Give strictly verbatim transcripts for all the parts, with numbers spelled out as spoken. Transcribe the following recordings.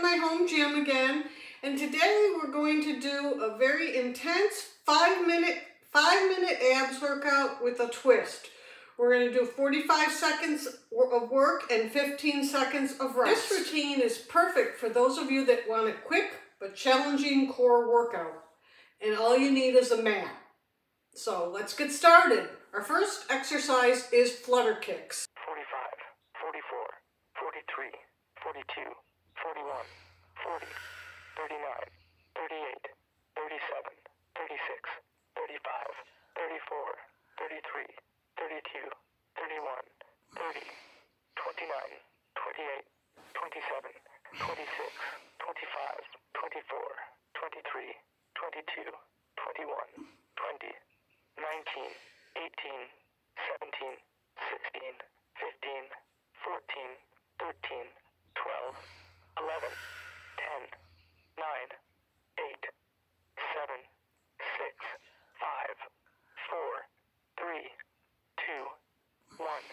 my home gym again, and today we're going to do a very intense five minute five minute abs workout with a twist. We're going to do forty-five seconds of work and fifteen seconds of rest. This routine is perfect for those of you that want a quick but challenging core workout, and all you need is a mat. So let's get started. Our first exercise is flutter kicks. forty-five, forty-four, forty-three, forty-two, forty-one, forty, thirty-nine, thirty-eight, thirty-seven, thirty-six, thirty-five, thirty-four, thirty-three, thirty-two, thirty-one, thirty, twenty-nine, twenty-eight, twenty-seven, twenty-six, twenty-five, twenty-four, twenty-three, twenty-two, twenty-one, twenty, nineteen, eighteen, seventeen, sixteen, fifteen, fourteen, thirteen, twelve, eleven, ten, nine, eight, seven, six, five, four, three, two, one.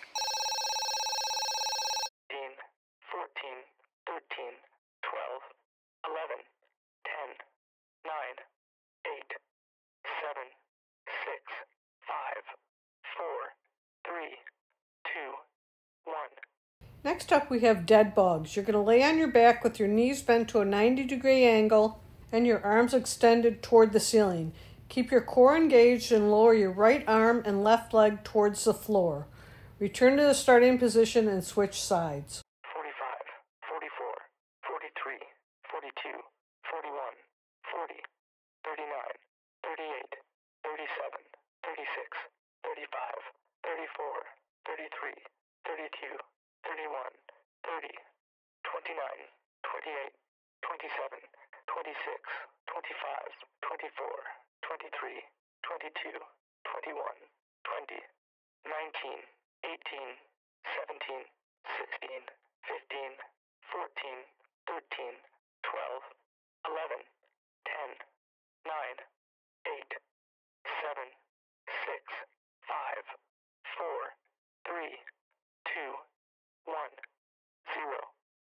fifteen, fourteen, thirteen, twelve, eleven, ten, nine, eight, seven, six, five, four, three, two, one. Next up we have dead bugs. You're going to lay on your back with your knees bent to a ninety degree angle and your arms extended toward the ceiling. Keep your core engaged and lower your right arm and left leg towards the floor. Return to the starting position and switch sides. forty-five, forty-four, forty-three, forty-two, forty-one, forty, thirty-nine, thirty-eight, thirty-seven, thirty-six, thirty-five, thirty-four, thirty-three, thirty-two, thirty-one, thirty, twenty-nine, twenty-eight, twenty-seven, twenty-six, twenty-five, twenty-four, twenty-three, twenty-two, twenty-one, twenty, nineteen, eighteen, seventeen, sixteen, fifteen, fourteen, thirteen, twelve, eleven, ten, nine, eight, seven, six, five, four, three, two, one, zero.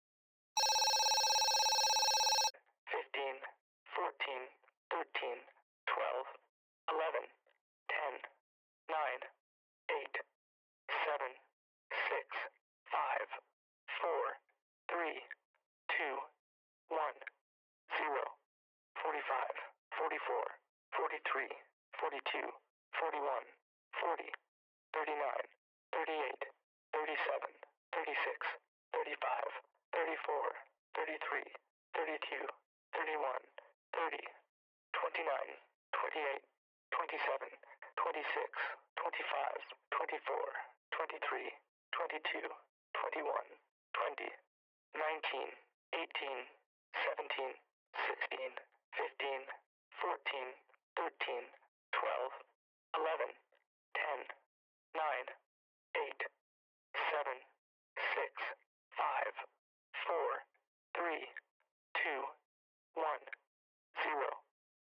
fifteen, fourteen, thirteen, twelve, eleven, ten, nine, eight, seven, six, five, four, three, two, one, zero. forty-five, forty-four, forty-three, forty-two, forty-one, forty, thirty-nine, thirty-eight, thirty-seven, thirty-six, thirty-five, thirty-four, thirty-three, thirty-two, thirty-one, thirty, twenty-nine, twenty-eight, twenty-seven, twenty-six, twenty-five, twenty-four, twenty-three, twenty-two, twenty-one, twenty, nineteen, eighteen, seventeen, sixteen, fifteen, fourteen, thirteen, twelve, eleven, ten, nine, eight, seven, six, five, four, three, two, one, zero.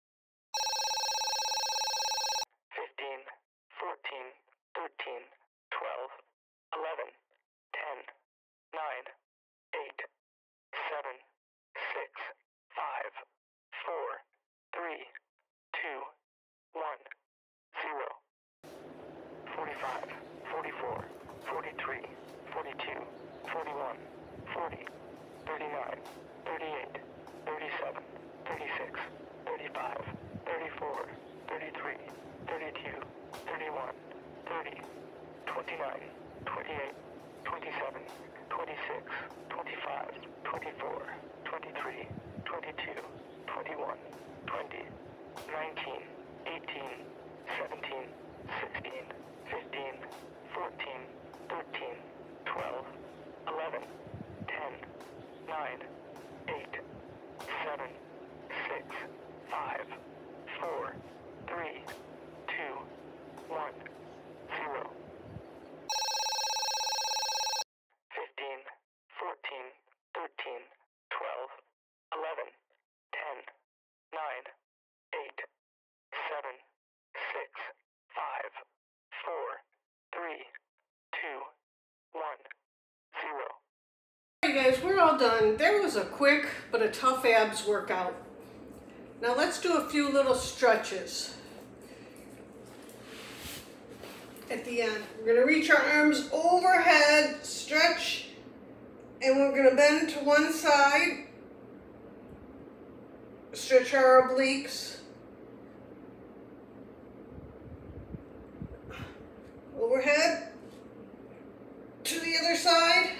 fifteen, fourteen, thirteen, twelve, eleven, ten, nine, eight, seven, six, five, four, three, two, one, zero. forty-five, forty-four, forty-three, forty-two, forty-one, forty, thirty-nine, thirty-eight, thirty-seven, thirty-six, thirty-five, thirty-four, thirty-three, thirty-two, thirty-one, thirty, twenty-nine, twenty-eight, twenty-seven, twenty-six, twenty-five, twenty-four, twenty-three, twenty-two, twenty-one, twenty, nineteen, eighteen, seventeen, sixteen, fifteen, fourteen, thirteen, twelve, eleven, ten, nine, eight, seven, six, five, four, three, two, one, zero. fifteen, fourteen, thirteen, twelve, eleven, ten, nine, eight, seven, six, five, four, three, two, one, zero. Hey guys, we're all all done. There was a quick but a tough abs workout. Now let's do a few little stretches. At the end, we're gonna reach our arms overhead, stretch, and we're gonna bend to one side, stretch our obliques, overhead, to the other side,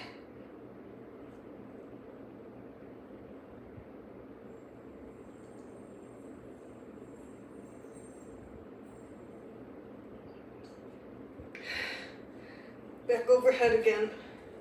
back overhead again.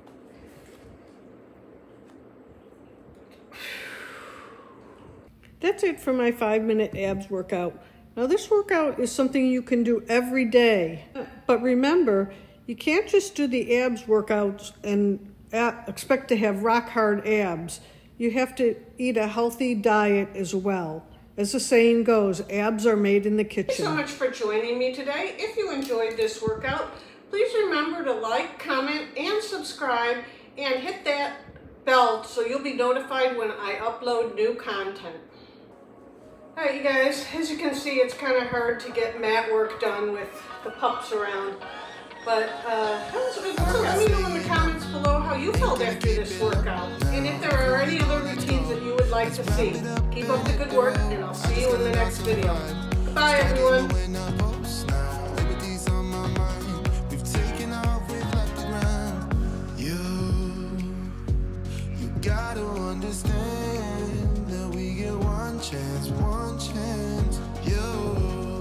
That's it for my five minute abs workout. Now this workout is something you can do every day. But remember, you can't just do the abs workouts and expect to have rock hard abs. You have to eat a healthy diet as well. As the saying goes, abs are made in the kitchen. Thanks so much for joining me today. If you enjoyed this workout, please remember to like, comment, and subscribe, and hit that bell so you'll be notified when I upload new content. Alright you guys, as you can see, it's kind of hard to get mat work done with the pups around. But uh, that was a good workout. Let me know in the comments below how you felt after this workout. And if there are any other routines that you would like to see. Keep up the good work, and I'll see you in the next video. Goodbye everyone. Gotta understand that we get one chance, one chance.